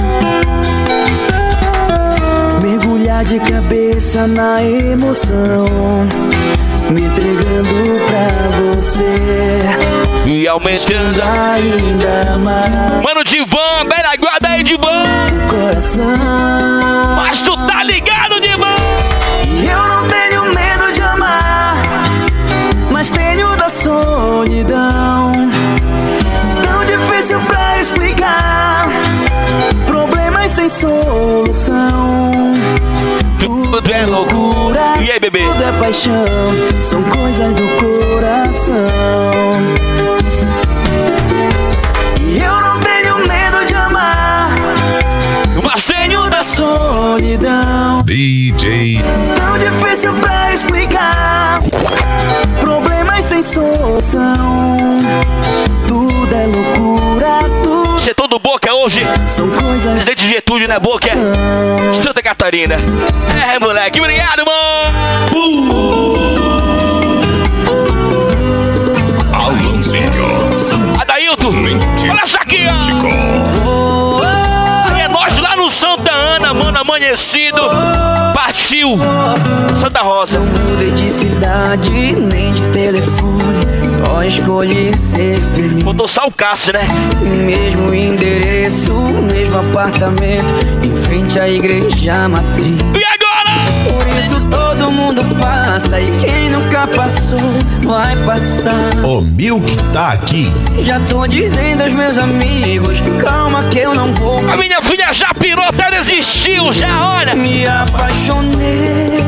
mergulhar de cabeça na emoção, me entregando pra você e aumentando ainda mais. Mano, Divan, velha guarda aí, Divan. Coração. Mas tu tá ligado, Divan? E eu não tenho medo de amar, mas tenho da solidão. Tão difícil pra explicar, problemas sem solução. Tudo é loucura. E aí, bebê? Tudo é paixão, são coisas do coração. E eu não tenho medo de amar, mas tenho da solidão. DJ. Tão difícil pra explicar, problemas sem solução. Tudo é loucura, tudo. Você é todo Boca hoje? São coisas. Presidente Getúlio, né, Boca? Santa Catarina. É, moleque. Obrigado, mano. Alonzinho. Adailton. Olha isso aqui, ó. Aí é nós lá no Santa Ana, mano, amanhecido. Partiu. Santa Rosa. Não mudei de cidade, nem de telefone, só escolhi ser feliz. Botou só o Cássio, né? Mesmo endereço, mesmo apartamento, em frente à igreja matriz. E agora? Por isso todo mundo passa, e quem nunca passou vai passar. O Milk tá aqui. Já tô dizendo aos meus amigos, calma que eu não vou. A minha filha já pirou, até desistiu, já, olha. Me apaixonei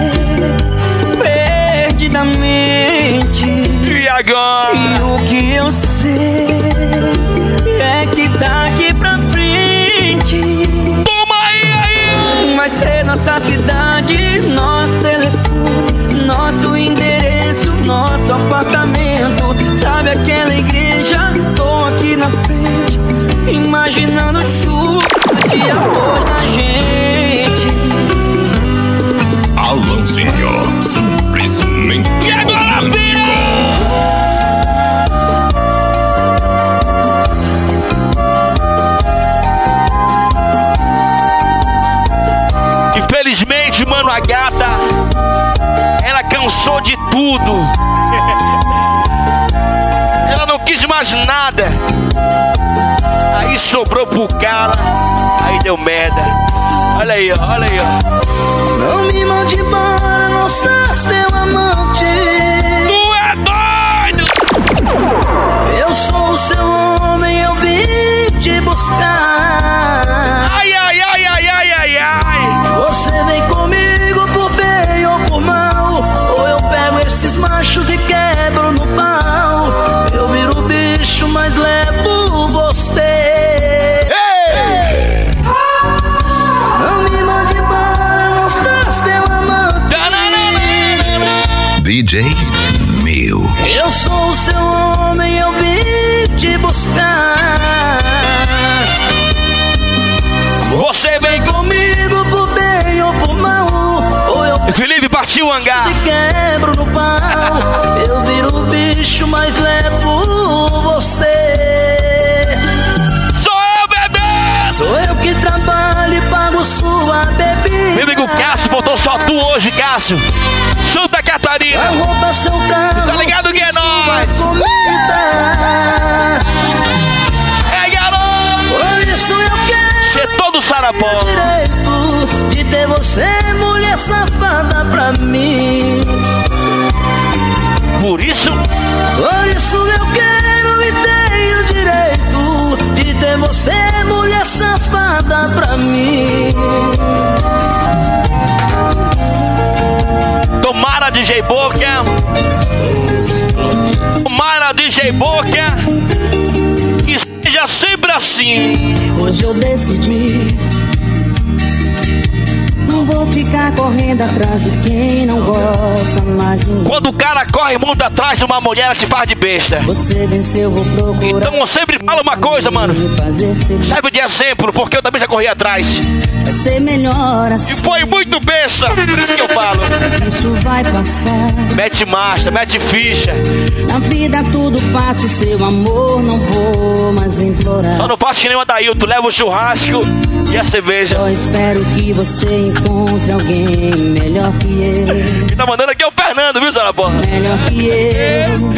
perdidamente. E agora? E o que eu sei é que daqui pra frente toma aí. Vai ser nossa cidade, nosso telefone, nosso endereço, nosso apartamento. Sabe aquela igreja? Tô aqui na frente, imaginando chuva de amor na gente. Alonzinho, simplesmente e agora, romântico. Infelizmente, mano, a gata, ela cansou de tudo. Ela não quis mais nada. Aí sobrou pro cara. Aí deu merda. Olha aí, ó, olha aí, ó. Não me mande embora, não estás teu amante. Tu é doido! Eu sou o seu homem, eu vim te buscar. Ai, ai, ai, ai, ai, ai, ai. Você vem comigo por bem ou por mal, ou eu pego esses machos e quebro no pau. Eu viro bicho, mas levo você. Ei! Não me mande embora, não estás teu amante. DJ Mil. Eu sou o seu homem, eu vim te buscar. Você vem Comigo por bem ou por mal, ou eu Felipe partiu o hangar. te quebro no pau. Eu viro bicho, mas levo você. Sou eu, bebê! Sou eu que trabalho e pago sua bebida. Meu amigo Cássio botou só tu hoje, Cássio. Santa Catarina. Vai roubar seu carro, Tá ligado que é sua nóis? comida. É, garoto! Por isso eu quero Você é todo sarapó. direito de ter você, mulher safada, pra mim. Por isso, Por isso eu quero e tenho direito de ter você, mulher safada, pra mim. DJ Boca. Tomara, DJ Boca. Que seja sempre assim. Hoje eu decidi, não vou ficar correndo atrás de quem não gosta mais de mim. Quando o cara corre muito atrás de uma mulher, ela te faz de besta. Você venceu, vou procurar. Então eu sempre falo uma coisa, mano. Serve de exemplo, porque eu também já corri atrás. Vai ser melhor assim. E foi muito besta, por isso que eu falo. Mas isso vai passar. Mete marcha, mete ficha. Na vida tudo passa, o seu amor não vou mais implorar. Só não faço que nem o Adailton, leva o churrasco e a cerveja. Só espero que você encontre alguém melhor que eu. Quem tá mandando aqui é o Fernando, viu, Zaraporra? Melhor que eu.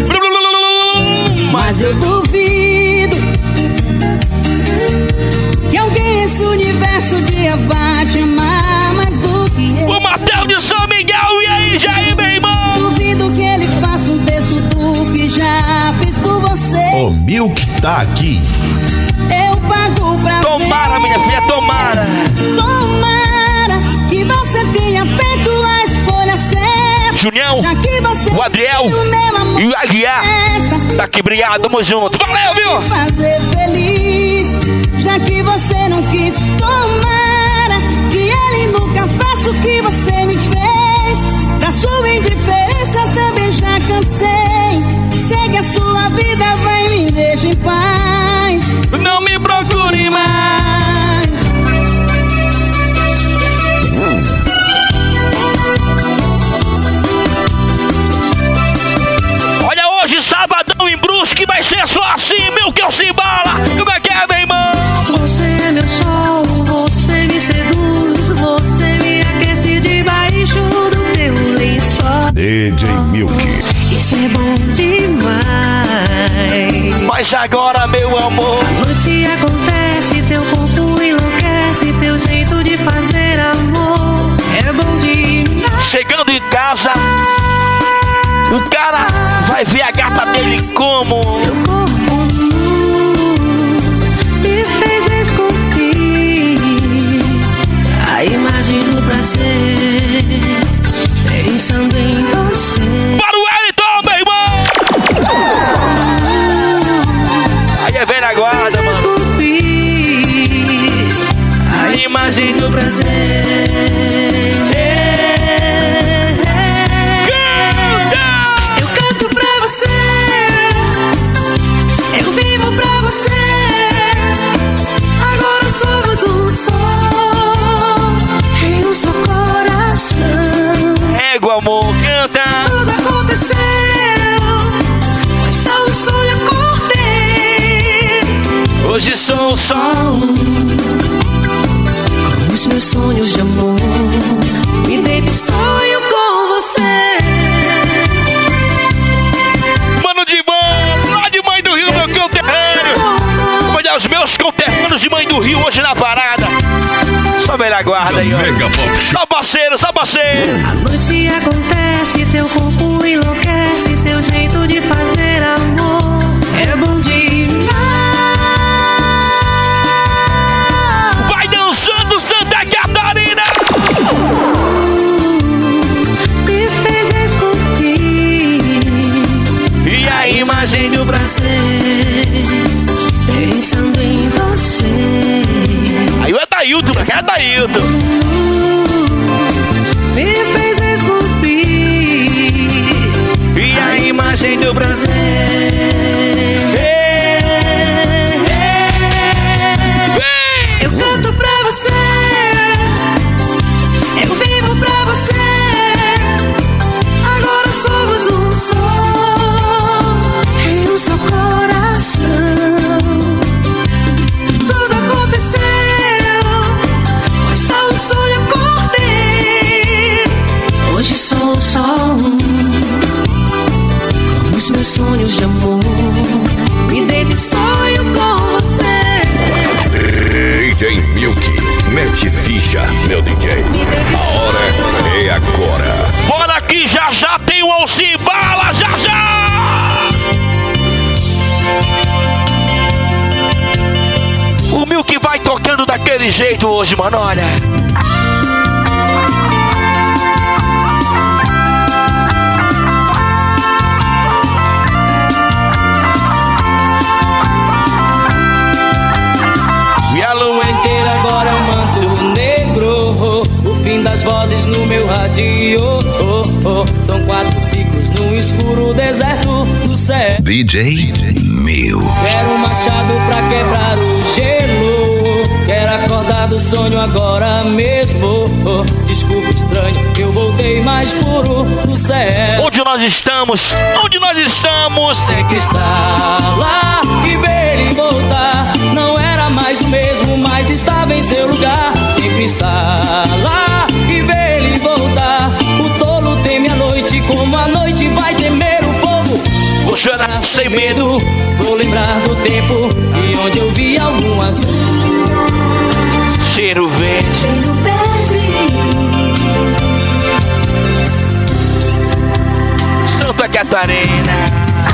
Mas eu duvido que alguém nesse universo um dia vá te amar mais do que eu. O Matheus de São Miguel, e aí, Jair, meu irmão? Duvido que ele faça um terço do que já fiz por você. O Milk tá aqui. Eu pago pra tomara, minha filha, tomara. Tomara que você tenha feito a escolha certa. Junião, o Adriel e o Aguiar. Tá aqui, obrigado, tamo junto. Valeu, viu? Fazer feliz, já que você não quis. Tomara que ele nunca faça o que você me fez. Da sua indiferença também já cansei. Segue a sua vida, vai, me deixa em paz. Não me procure mais. Olha, hoje, sabadão em Brusque, vai ser só assim, meu, que eu se embala. Como é que é, meu irmão? Você é meu sol, você me seduz, você me aquece debaixo do teu lençol. DJ Milk. Isso é bom demais. Mas agora, meu amor, a noite acontece, teu corpo enlouquece, teu jeito de fazer amor é bom demais. Chegando em casa, o cara vai ver a gata dele como teu corpo me fez esculpir a imagem do prazer, pensando em você. Para o Wellington, meu irmão! Aí é velha guarda, mano. A imagem do prazer. Eu canto pra você, eu vivo pra você. Agora somos um só em um só coração. Égua, amor, canta. Tudo aconteceu, pois só um sonho acordei. Hoje sou só com os meus sonhos de amor. Me deito e sonho com você. Mano de mãe, lá de Mãe do Rio, meu conterrâneo. Olha os meus conterrâneos de Mãe do Rio hoje na parada. Só velha guarda aí, ó. Só parceiro, só parceiro. A noite acontece, teu corpo enlouquece, teu jeito de fazer amor é bom demais. Vai dançando, Santa Catarina. Me fez esculpir e a imagem do prazer, pensando em você. Aí o Adailton, que é Adailton. Me fez esculpir e a imagem do prazer. Eu canto pra você, eu vivo pra você. Agora somos um só em um só coração. Tudo aconteceu, pois só um sonho acordei. Hoje sou só um com os meus sonhos de amor. Me deito e sonho com você. DJ Milk, mete ficha, meu DJ. A hora é agora. Bora que já já tem o Alci Bala, já já! O Milk vai tocando daquele jeito hoje, mano, olha. vozes no meu rádio. São 4 ciclos no escuro deserto do céu. DJ Mil. Quero um machado pra quebrar o gelo. Quero acordar do sonho agora mesmo. Desculpa, estranho, eu voltei mais puro do céu. Onde nós estamos? Onde nós estamos? Sempre está lá e ver ele voltar. Não era mais o mesmo, mas estava em seu lugar. Sempre está lá e ver ele voltar. O tolo teme a noite, como a noite vai temer o fogo. Vou chorar sem medo. Vou lembrar do tempo de onde eu vi algum azul. Cheiro verde. Cheiro verde. Santa Catarina.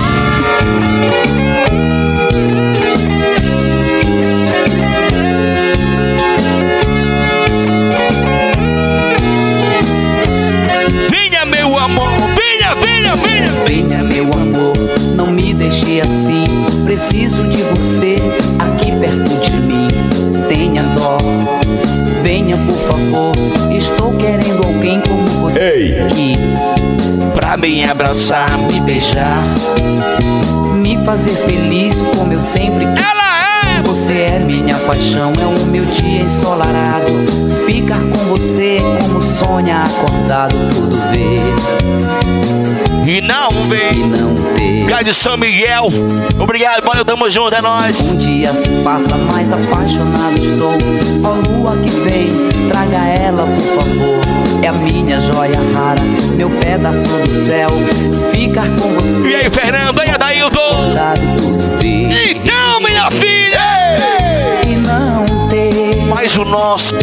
Venha, meu amor. Venha, venha, venha. Venha, meu amor, não me deixe assim. Preciso de você aqui perto de mim. Tenha dó, venha por favor. Estou querendo alguém como você aqui. Pra me abraçar, me beijar, me fazer feliz como eu sempre quis. Você é minha paixão, é o meu dia ensolarado. Ficar com você é como sonha acordado, tudo ver e não ver. E não ter. Obrigado de São Miguel. Obrigado, valeu, tamo junto, é nóis. Um dia se passa, mais apaixonado estou. Ó lua que vem, traga ela por favor. É a minha joia rara, meu pedaço do céu. Ficar com você. E aí, Fernando, aí, Adailton. Então, minha filha. E não ter. Mas o nosso.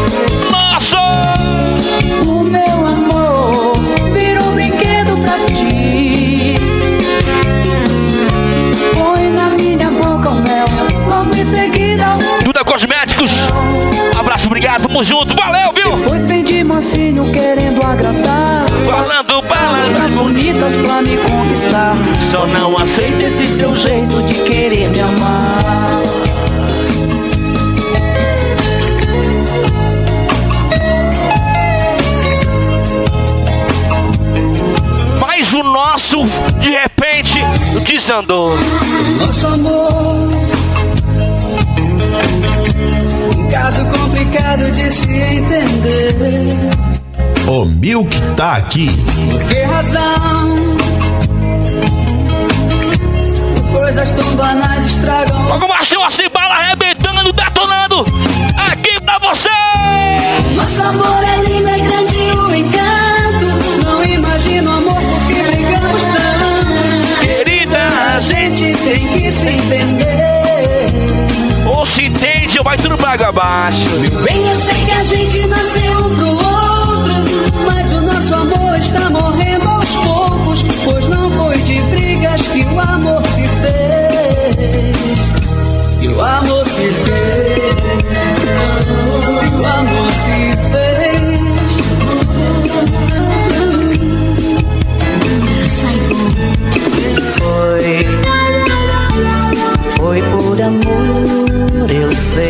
O meu amor virou brinquedo pra ti. Põe na minha boca o mel, logo em seguida Duda Cosméticos. Abraço, obrigado, tamo junto, valeu, viu? Depois vem de mansinho querendo agradar. Falando palavras bonitas pra me conquistar. Só não aceito esse seu jeito de querer me amar. Mas o nosso, de repente, desandou. Nosso amor, um caso complicado de se entender. O Milk tá aqui. Por que razão? Coisas tão banais estragam. Logo Marcinho, assim, bala arrebentando, detonando. Aqui pra você. Nosso amor é lindo, é grande o encanto. Não imagino amor porque brigamos tanto. Querida, a gente tem que se entender. Ou se entende ou vai tudo pra água abaixo. Bem, eu sei que a gente nasceu um pro outro, mas o nosso amor está morrendo aos poucos. Pois não foi de brigas que o amor se fez. Que o amor se fez. Que o amor se fez. Foi por amor, eu sei.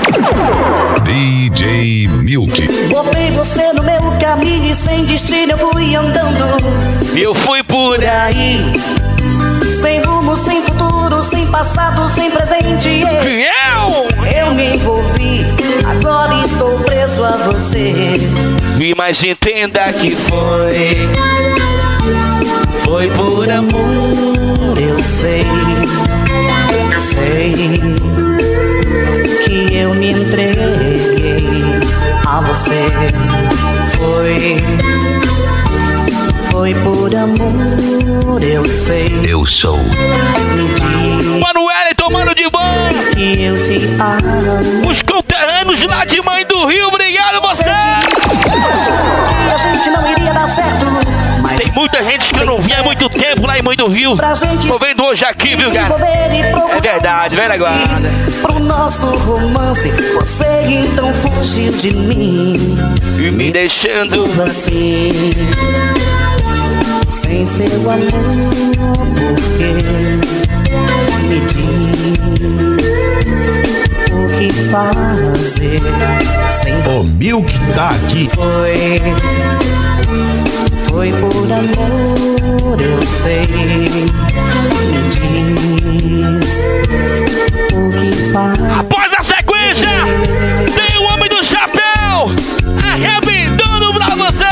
DJ Milk. Botei você no meu caminho e sem destino eu fui andando. Eu fui por aí, sem rumo, sem futuro, sem passado, sem presente. Eu me envolvi, agora estou preso a você. Mas entenda que foi por amor, eu sei. Sei que eu me entreguei a você. Foi por amor, eu sei. Eu sou Manuel tomando de banho. Que eu te amo. Os conterrâneos lá de Mãe do Rio, obrigado você. Que a gente não iria dar certo. Tem muita gente que eu não via há muito tempo lá em Mãe do Rio. Tô vendo hoje aqui, viu, cara? É verdade, velho, guarda. Pro nosso romance, você então fugiu de mim. E me deixando assim, sem seu amor, porque me diz o que fazer sem Milk tá aqui. Foi por amor, eu sei. Me diz o que faz. Após a sequência, tem o Homem do Chapéu arrebentando pra você.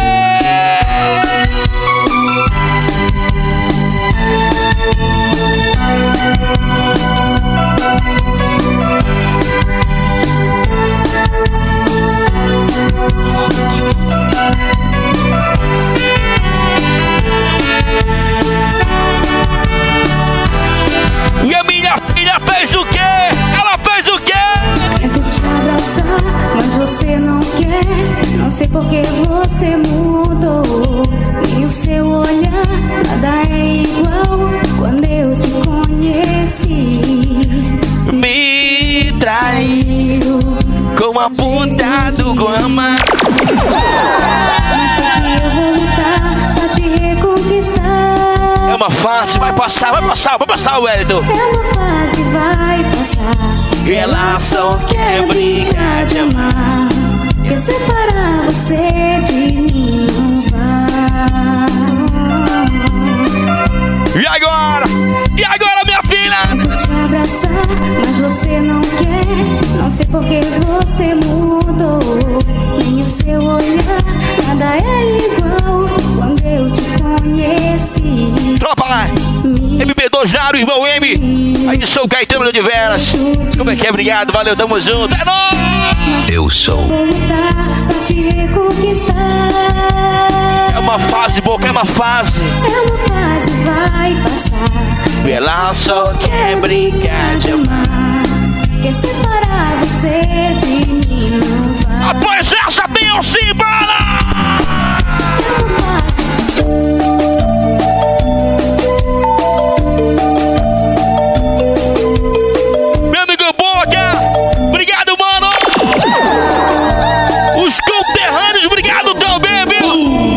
E a minha filha fez o quê? Ela fez o quê? Tento te abraçar, mas você não quer. Não sei por que você mudou. Nem o seu olhar, nada é igual. Quando eu te conheci, Me traiu com a ponta do Guama. mas sei que eu vou lutar pra te reconquistar. É uma fase, vai passar, Wellington. É uma fase, vai passar. E ela só quer brincar de amar. Quer separar você de mim, não vai. E agora? E agora, minha filha? Tento te abraçar, mas você não quer. Não sei por que você mudou. Nem o seu olhar, nada é igual. Quando eu te conheci, Tropa, MB2 Naro, irmão M. Aí sou o Caetano de Veras. Como é que é? Obrigado, valeu, tamo junto. É nóis! Eu sou. vou lutar pra te reconquistar. É uma fase, boca, é uma fase. É uma fase, vai passar. E ela só quer brincar de amar. Quer separar você de mim, não vai. Após essa, tem o Cimbala! Meu amigo Boca, obrigado, mano! Os conterrâneos, obrigado também, viu?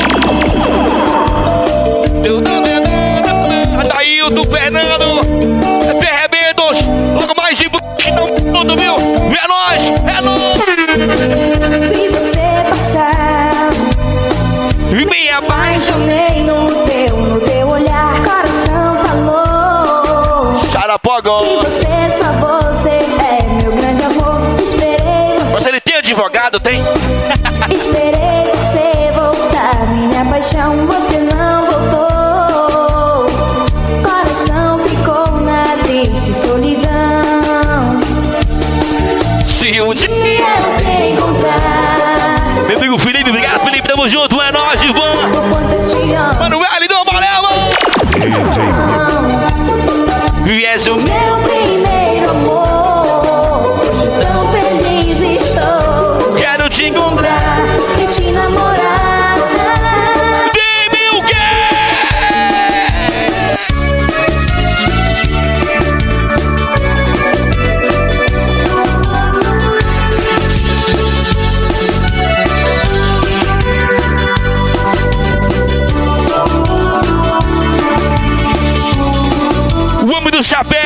Adailton, Fernando, Ferrebentos, logo mais de que não tudo, viu? É nóis, é nóis! Vi você passar, E me apaixonei no teu olhar. Coração falou Charapogó. que só você é meu grande amor. Esperei você. Ele tem advogado, tem? Esperei você voltar. Minha paixão, você não voltou. Coração ficou na triste solidão. Se um dia eu te encontrar, meu amigo Felipe, obrigado, Felipe, tamo junto, é nóis, Ivan. Mano, Wellington, valeu, e és o meu primeiro amor. Hoje tão feliz estou. Quero te encontrar e te namorar. Dê-me o quê? O homem do chapéu!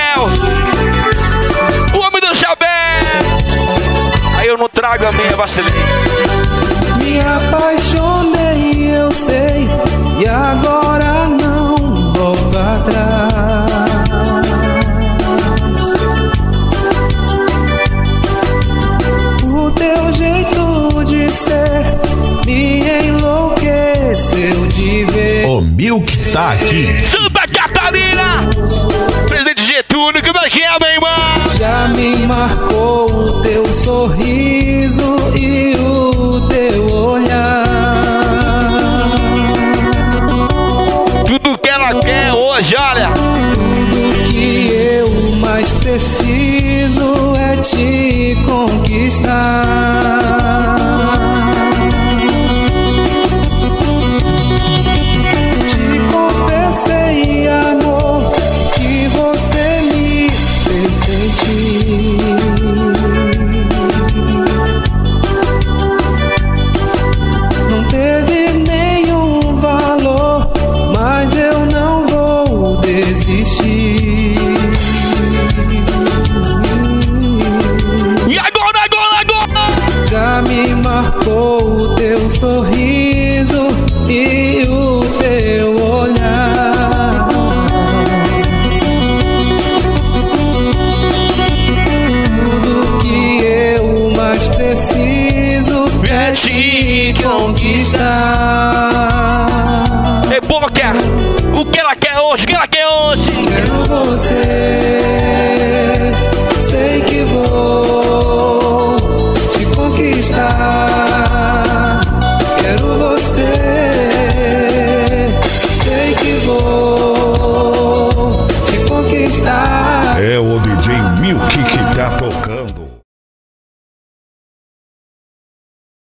O homem do chapéu! Aí eu não trago a minha, vacilei. Me apaixonei, eu sei, e agora não volto atrás. O teu jeito de ser me enlouqueceu de ver. O Milk tá aqui. Santa Catarina! Presidente Getúlio, como é que é, meu irmão? Já me marcou o teu sorriso e o teu olhar. Tudo que ela quer hoje, olha. Tudo que eu mais preciso é te conquistar. Te confessei, amor, que você me fez sentir. marcou o teu sorriso e o teu olhar. Tudo que eu mais preciso é te conquistar. Ei, Boca, o que ela quer hoje? O que ela quer hoje? Quero você.